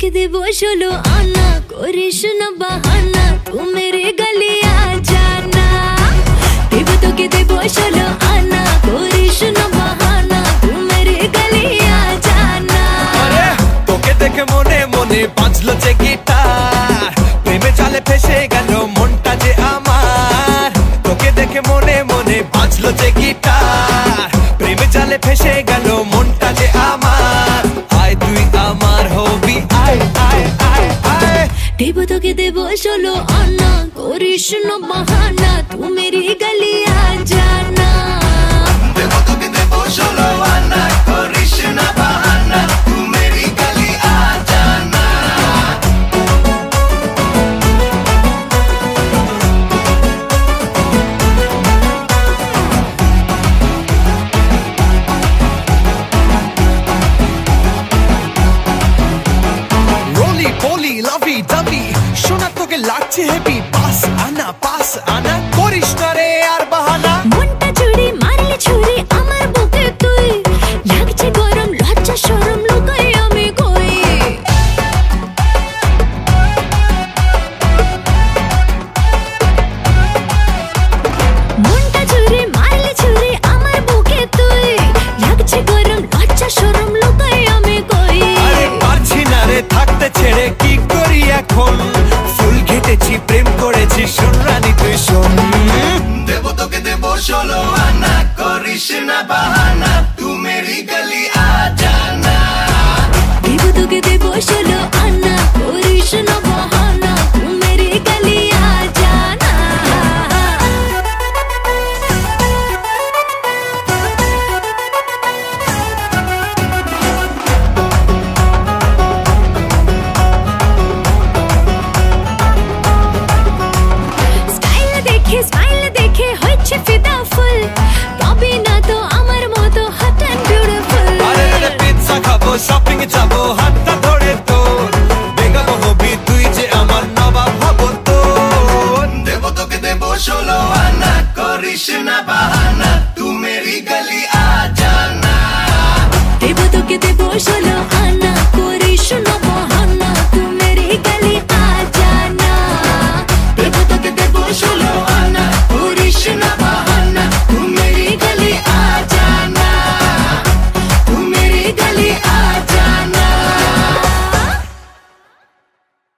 তোকে দেব 16 আনা, করিস না বাহানা, তু মেরে গলি আ জানা। তোকে দেব 16 আনা, করিস না বাহানা, তু মেরে গলি আ জানা। তোকে দেখে মনে মনে বাজলো যে গিটার, প্রেমে জালে ফেসে গেল মনটা যে আমার। তোকে দেখে মনে মনে বাজলো যে গিটার, প্রেমে জালে ফেসে গেল মনটা যে আমার। আয় তুই আমার হবি, আয় আয় আয় আয়। তোকে দেব 16 আনা, করিস না বাহানা, তু মেরি গলি আ জানা। তোকে দেব 16 আনা, করিস না বাহানা, তু মেরি গলি আ জানা। রোলি পলি লাভি দাবি শোনা তোকে লাগছে হেভি, পাস আনা করিস না রে আর বাহানা। মনটা জুড়ে মারলে ছুরি আমার বুকে তুই, লাগছে গরম লজ্জা শরম লুকাই আমি কই। মনটা জুড়ে মারলে ছুরি আমার বুকে তুই, লাগছে গরম লজ্জা শরম লুকাই আমি কই। আরে পারছি না রে থাকতে ছেড়ে, কি করি এখন? ফুল ঘেটেছি প্রেম করেছি, শোন রানী তুই শোন। তোকে দেব 16 আনা, করিস না বাহানা, তু মেরি গলি আ জানা। তোকে দেব 16 আনা, করিস না বাহানা, তু মেরি গলি আ জানা। স্মাইল দেখে হচ্ছে ফিদা ফুল, পাবি না তো আমার মতো হট এন্ড বিউটিফুল। আরে রে পিৎজা খাবো, শপিং যাবো, হাতটা ধরে তোর বেগম হবি তুই যে আমার নবাব হবো তোর। তোকে দেব 16 আনা, করিস না বাহানা, তু মেরি গলি আ জানা। তোকে দেব 16